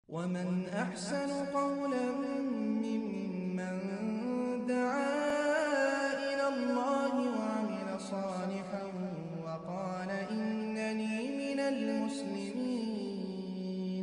ومن أحسن قولا ممن دعا إلى الله وعمل صالحا وقال إنني من المسلمين।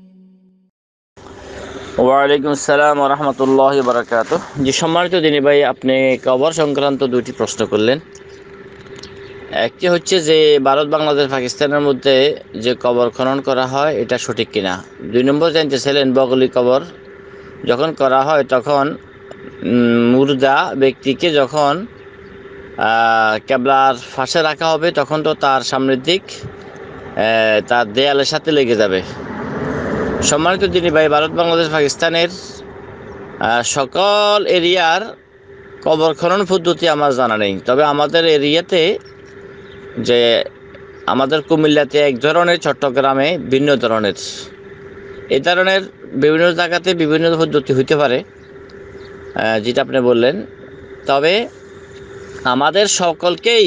ওয়ালাইকুম আসসালাম ওয়া রাহমাতুল্লাহি ওয়া বারাকাতুহু। জি সম্মানিত দিনী ভাই, আপনি কবর সংক্রান্ত দুটি প্রশ্ন করলেন। একটি হচ্ছে যে ভারত, বাংলাদেশ, পাকিস্তানের মধ্যে যে কবর খনন করা হয় এটা সঠিক কিনা। 2 নম্বর জানতেছিলেন বগলি কবর যখন করা হয় তখন মুর্দা ব্যক্তিকে যখন কেবলার পাশে রাখা হবে তখন তো তার সামনের দিক তার দেয়ালের সাথে লেগে যাবে। সম্মানিত দিনী ভাই, ভারত, বাংলাদেশ, পাকিস্তানের সকল এরিয়ার কবর খনন পদ্ধতি আমার জানা নেই, তবে আমাদের এরিয়াতে যে আমাদের কুমিল্লাতে এক ধরনের, চট্টগ্রামে ভিন্ন ধরনের, এই ধরনের বিভিন্ন জায়গাতে বিভিন্ন পদ্ধতি হইতে পারে যেটা আপনি বললেন। তবে আমাদের সকলকেই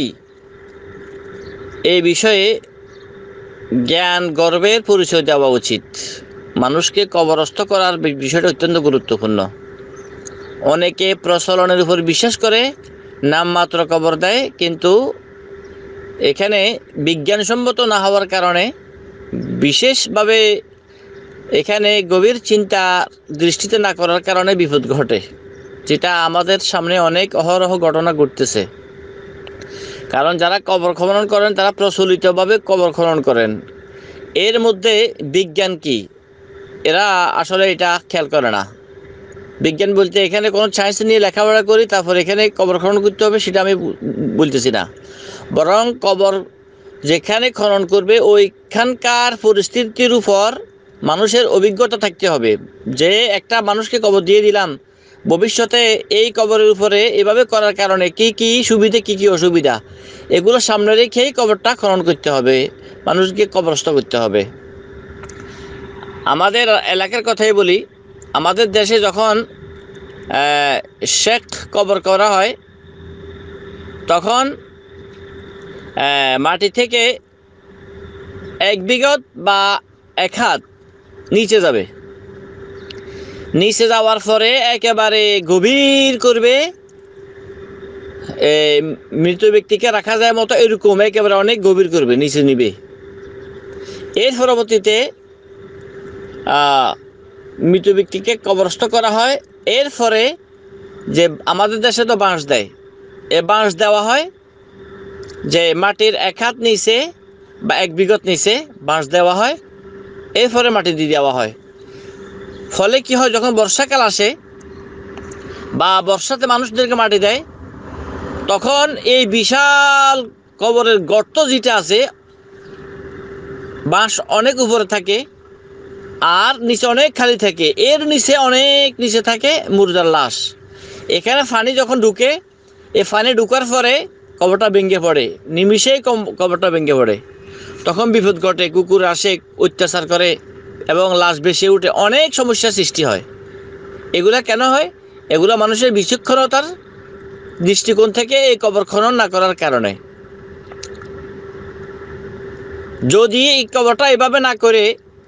এই বিষয়ে জ্ঞান গর্বের পরিচয় দেওয়া উচিত। মানুষকে কবরস্থ করার বিষয়টা অত্যন্ত গুরুত্বপূর্ণ। অনেকে প্রচলনের উপর বিশ্বাস করে নামমাত্র কবর দেয়, কিন্তু এখানে বিজ্ঞানসম্মত না হওয়ার কারণে, বিশেষভাবে এখানে গভীর চিন্তা দৃষ্টিতে না করার কারণে বিপদ ঘটে, যেটা আমাদের সামনে অনেক অহরহ ঘটনা ঘটতেছে। কারণ যারা কবর খনন করেন তারা প্রচলিতভাবে কবর খনন করেন, এর মধ্যে বিজ্ঞান কি এরা আসলে এটা খেয়াল করে না। বিজ্ঞান বলতে এখানে কোনো সায়েন্স নিয়ে লেখাপড়া করি তারপর এখানে কবর খনন করতে হবে সেটা আমি বলতেছি না, বরং কবর যেখানে খনন করবে ওইখানকার পরিস্থিতির উপর মানুষের অভিজ্ঞতা থাকতে হবে। যে একটা মানুষকে কবর দিয়ে দিলাম, ভবিষ্যতে এই কবরের উপরে এভাবে করার কারণে কি কি সুবিধা কি কি অসুবিধা, এগুলো সামনে রেখেই কবরটা খনন করতে হবে, মানুষকে কবরস্থ করতে হবে। আমাদের এলাকার কথাই বলি, আমাদের দেশে যখন শেখ কবর করা হয় তখন মাটি থেকে 1 বিঘত বা 1 হাত নিচে যাবে। নিচে যাওয়ার পরে একেবারে গভীর করবে, মৃত ব্যক্তিকে রাখা যায় মতো এরকম একেবারে অনেক গভীর করবে, নিচে নিবে। এর পরবর্তীতে মৃত ব্যক্তিকে কবরস্থ করা হয়। এরপরে যে আমাদের দেশে তো বাঁশ দেয়, এ বাঁশ দেওয়া হয়, যে মাটির 1 হাত নিচে বা 1 বিঘত নিচে বাঁশ দেওয়া হয়, এরপরে মাটি দিয়ে দেওয়া হয়। ফলে কি হয়, যখন বর্ষাকাল আসে বা বর্ষাতে মানুষদেরকে মাটি দেয়, তখন এই বিশাল কবরের গর্ত যেটা আছে, বাঁশ অনেক উপরে থাকে আর নিচে অনেক খালি থাকে, এর নিচে অনেক নিচে থাকে মুর্দার লাশ। এখানে পানি যখন ঢুকে, এই পানি ঢুকার পরে কবরটা ভেঙে পড়ে, নিমিষেই কবরটা ভেঙে পড়ে। তখন বিপদ ঘটে, কুকুর আসে অত্যাচার করে এবং লাশ ভেসে উঠে, অনেক সমস্যার সৃষ্টি হয়। এগুলা কেন হয়? এগুলো মানুষের বিচক্ষণতার দৃষ্টিকোণ থেকে এই কবর খনন না করার কারণে। যদি এই কবরটা এভাবে না করে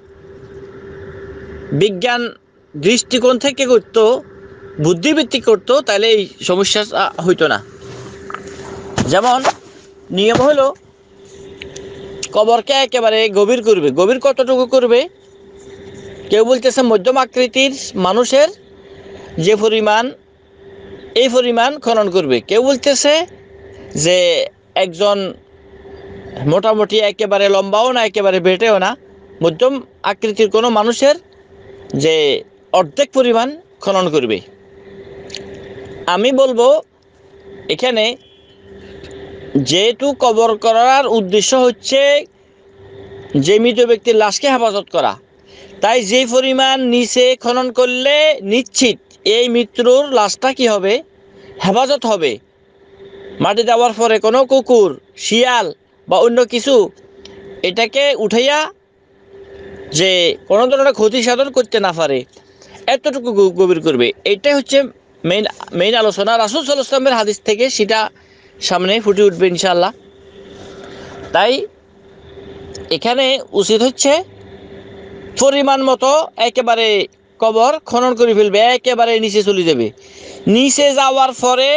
বিজ্ঞান দৃষ্টিকোণ থেকে করতো, বুদ্ধিভিত্তিক করতো, তাহলে এই সমস্যা হইতো না। যেমন নিয়ম হলো কবরকে একেবারে গভীর করবে। গভীর কতটুকু করবে? কেউ বলতেছে মধ্যম আকৃতির মানুষের যে পরিমাণ, এই পরিমাণ খনন করবে। কেউ বলতেছে যে একজন মোটামুটি একেবারে লম্বাও না একেবারে বেটেও না, মধ্যম আকৃতির কোনো মানুষের যে অর্ধেক পরিমাণ খনন করবে। আমি বলবো এখানে যেহেতু কবর করার উদ্দেশ্য হচ্ছে যে মৃত ব্যক্তির লাশকে হেফাজত করা, তাই যে পরিমাণ নিচে খনন করলে নিশ্চিত এই মৃত্যুর লাশটা কি হবে, হেফাজত হবে। মাটি দেওয়ার পরে কোনো কুকুর, শিয়াল বা অন্য কিছু এটাকে উঠাইয়া যে কোনো ধরনের ক্ষতি সাধন করতে না পারে, এতটুকু গভীর করবে। এটাই হচ্ছে মেইন আলোচনা। রাসূল সাল্লাল্লাহু আলাইহি ওয়াসাল্লামের হাদিস থেকে সেটা সামনে ফুটে উঠবে ইনশাআল্লাহ। তাই এখানে উচিত হচ্ছে পরিমাণ মতো একেবারে কবর খনন করে ফেলবে, একেবারে নিচে চলে যাবে। নিচে যাওয়ার পরে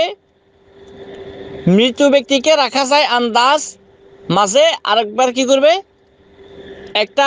মৃত ব্যক্তিকে রাখা যায় আন্দাজ, মাঝে আরেকবার কি করবে, একটা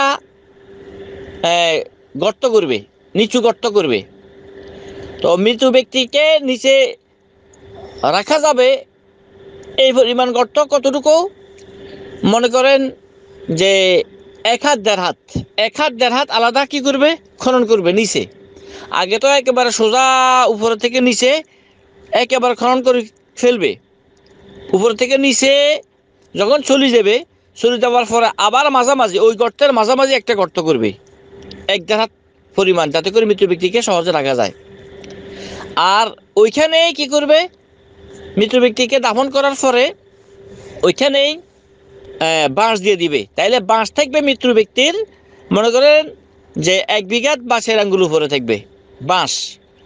গর্ত করবে, নিচু গর্ত করবে। তো মৃত ব্যক্তিকে নিচে রাখা যাবে এই পরিমাণ গর্ত কতটুকু, মনে করেন যে 1 হাত 1.5 হাত, 1 হাত 1.5 হাত আলাদা কি করবে, খনন করবে নিচে। আগে তো একেবারে সোজা উপরে থেকে নিচে একেবারে খনন করে ফেলবে। উপর থেকে নিচে যখন চলে যাবে, চলে যাওয়ার পরে আবার মাঝামাঝি ওই গর্তের মাঝামাঝি একটা গর্ত করবে 1.5 হাত পরিমাণ, যাতে করে মৃত ব্যক্তিকে সহজে রাখা যায়। আর ওইখানে কি করবে, মৃত ব্যক্তিকে দাফন করার পরে ওইখানেই বাঁশ দিয়ে দিবে। তাইলে বাঁশ থাকবে মৃত ব্যক্তির, মনে করেন যে 1 বিঘা বাঁশের আঙ্গুল উপরে থাকবে বাঁশ।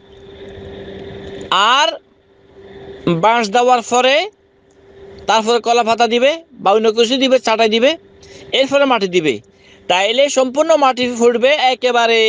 আর বাঁশ দেওয়ার পরে তারপরে কলা পাতা দিবে বা অন্য কিছু দিবে, চাটাই দিবে, এরপরে মাটি দিবে। তাইলে সম্পূর্ণ মাটি ফুটবে একেবারে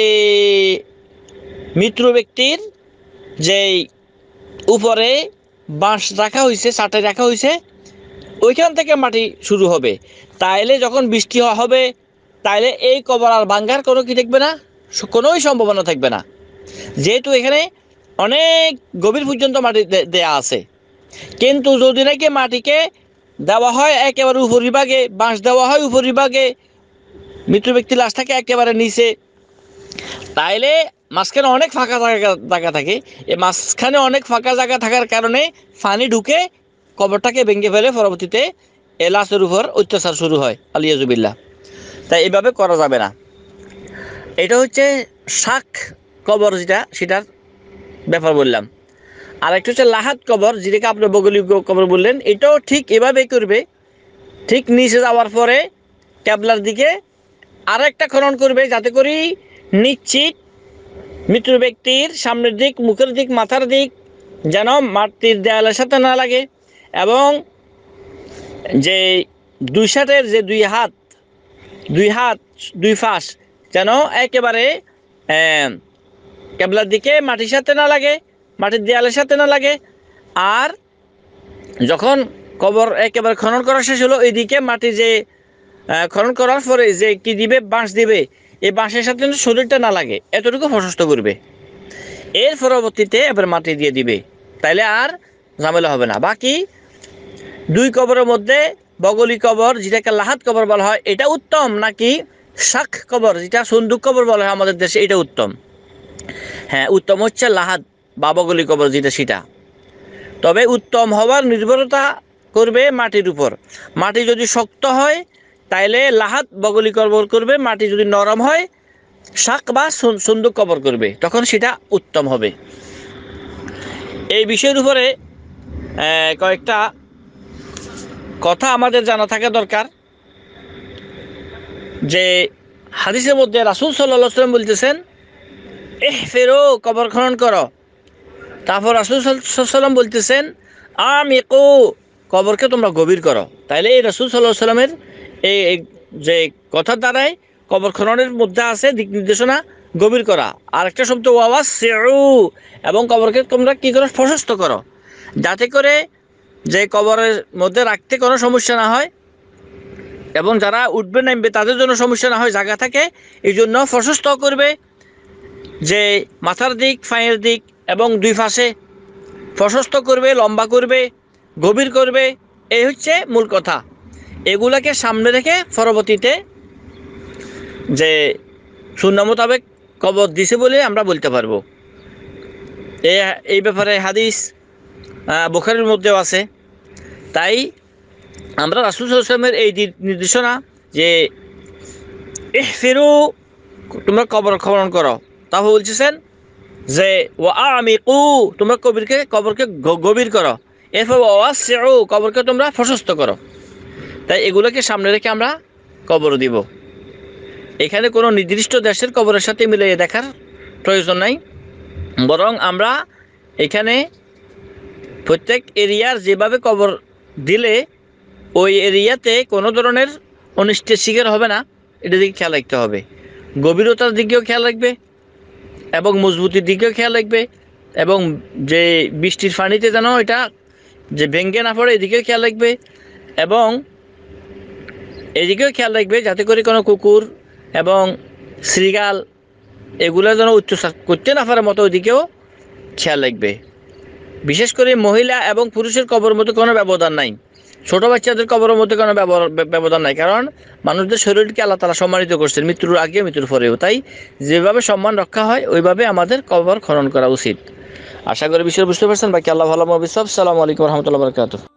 মৃত ব্যক্তির যেই উপরে বাঁশ রাখা হয়েছে, চাটাই রাখা হয়েছে, ওইখান থেকে মাটি শুরু হবে। তাইলে যখন বৃষ্টি হবে, তাইলে এই কবর আর ভাঙ্গার কোনো কি থাকবে না, কোনোই সম্ভাবনা থাকবে না, যেহেতু এখানে অনেক গভীর পর্যন্ত মাটি দেয়া আছে। কিন্তু যদি নাকি মাটিকে দেওয়া হয় একেবারে উপরিভাগে, বাঁশ দেওয়া হয় উপরিভাগে, মৃত ব্যক্তির লাশ থাকে একেবারে নিচে, তাইলে মাঝখানে অনেক ফাঁকা জায়গা থাকে। এই মাঝখানে অনেক ফাঁকা জায়গা থাকার কারণে পানি ঢুকে কবরটাকে ভেঙে ফেলে, পরবর্তীতে এ লাশের উপর অত্যাচার শুরু হয়, আলিয়াজুবিল্লাহ। তাই এইভাবে করা যাবে না। এটা হচ্ছে শাক কবর, যেটা সেটার ব্যাপার বললাম। আর একটা হচ্ছে লাহাত কবর, যেটাকে আপনি বগলি কবর বললেন, এটাও ঠিক এভাবেই করবে। ঠিক নিচে যাওয়ার পরে ক্যাবলার দিকে আর একটা খনন করবে, যাতে করি নিশ্চিত মৃত ব্যক্তির সামনের দিক, মুখের দিক, মাথার দিক যেন মাটির দেয়ালের সাথে না লাগে, এবং যে 2 সাইডের যে 2 হাত 2 ফাঁস যেন একেবারে ক্যাবলার দিকে মাটির সাথে না লাগে, মাটির দেয়ালের সাথে না লাগে। আর যখন কবর একেবারে খনন করা শেষ হলো, এইদিকে মাটি যে খনন করার পরে যে কি দিবে, বাঁশ দিবে, এই বাঁশের সাথে কিন্তু শরীরটা না লাগে, এতটুকু প্রশস্ত করবে। এর পরবর্তীতে এবার মাটি দিয়ে দিবে, তাইলে আর ঝামেলা হবে না। বাকি 2 কবরের মধ্যে বগলি কবর, যেটাকে লাহাত কবর বলা হয়, এটা উত্তম, নাকি শাক কবর, যেটা সন্দুক কবর বলা হয় আমাদের দেশে, এটা উত্তম? হ্যাঁ, উত্তম হচ্ছে লাহাত বা বগলি কবর, যেটা সেটা। তবে উত্তম হওয়ার নির্ভরতা করবে মাটির উপর। মাটি যদি শক্ত হয় তাইলে লাহাত বগলি কবর করবে, মাটি যদি নরম হয় শাক বা সন্দুক কবর করবে, তখন সেটা উত্তম হবে। এই বিষয়ের উপরে কয়েকটা কথা আমাদের জানা থাকা দরকার। যে হাদিসের মধ্যে রাসূল সাল্লাল্লাহু আলাইহি ওয়াসাল্লাম বলতেছেন, ইহফিরু, কবর খনন করো। তারপর রাসূল সাল্লাল্লাহু আলাইহি ওয়াসাল্লাম বলতেছেন, আমিকু, কবরকে তোমরা গভীর করো। তাইলে এই রাসূল সাল্লাল্লাহু আলাইহি ওয়াসাল্লামের এই যে কথার দ্বারাই কবর খননের মধ্যে আছে দিক নির্দেশনা গভীর করা। আর একটা শব্দ ওয়াসিউ, এবং কবরকে তোমরা কি করো, প্রশস্ত করো, যাতে করে যে কবরের মধ্যে রাখতে কোনো সমস্যা না হয়, এবং যারা উঠবে নামবে তাদের জন্য সমস্যা না হয়, জায়গা থাকে। এই জন্য প্রশস্ত করবে, যে মাথার দিক, পায়ের দিক এবং 2 পাশে প্রশস্ত করবে, লম্বা করবে, গভীর করবে। এই হচ্ছে মূল কথা। এগুলাকে সামনে রেখে পরবর্তীতে যে সুন্নাহ মোতাবেক কবর দিছে বলে আমরা বলতে পারবো। এই ব্যাপারে হাদিস বুখারীর মধ্যেও আছে। তাই আমরা রাসূল সাল্লাল্লাহু আলাইহি ওয়াসাল্লামের এই নির্দেশনা যে ইহফিরু, তোমরা কবর খনন করো, তারপর বলছেন যে ওয়াআমিকু, তোমরা কবরকে গভীর করো, এরপর ওয়াসিউ, কবরকে তোমরা প্রশস্ত করো। তাই এগুলোকে সামনে রেখে আমরা কবর দিব। এখানে কোনো নির্দিষ্ট দেশের কবরের সাথে মিলিয়ে দেখার প্রয়োজন নাই, বরং আমরা এখানে প্রত্যেক এরিয়ার যেভাবে কবর দিলে ওই এরিয়াতে কোনো ধরনের অনিষ্টের শিকার হবে না, এটা দিকে খেয়াল রাখতে হবে। গভীরতার দিকেও খেয়াল রাখবে এবং মজবুতির দিকেও খেয়াল রাখবে এবং যে বৃষ্টির পানিতে যেন এটা যে ভেঙে না পড়ে এদিকেও খেয়াল রাখবে এবং এদিকেও খেয়াল রাখবে যাতে করে কোনো কুকুর এবং শৃগাল এগুলো যেন উচ্চশ্বাস করতে না পারার মতো ওইদিকেও খেয়াল রাখবে। বিশেষ করে মহিলা এবং পুরুষের কবরের মধ্যে কোনো ব্যবধান নাই, ছোট বাচ্চাদের কবরের মধ্যে কোনো ব্যবধান নাই, কারণ মানুষদের শরীরকে আল্লাহ তাআলা সম্মানিত করছেন মৃত্যুর আগে মৃত্যুর পরেও। তাই যেভাবে সম্মান রক্ষা হয় ওইভাবে আমাদের কবর খনন করা উচিত। আশা করি বিষয় বুঝতে পারছেন। বাকি আল্লাহ ভালো। আসসালামু আলাইকুম রহমতুল্লাহ বরকাতুহ।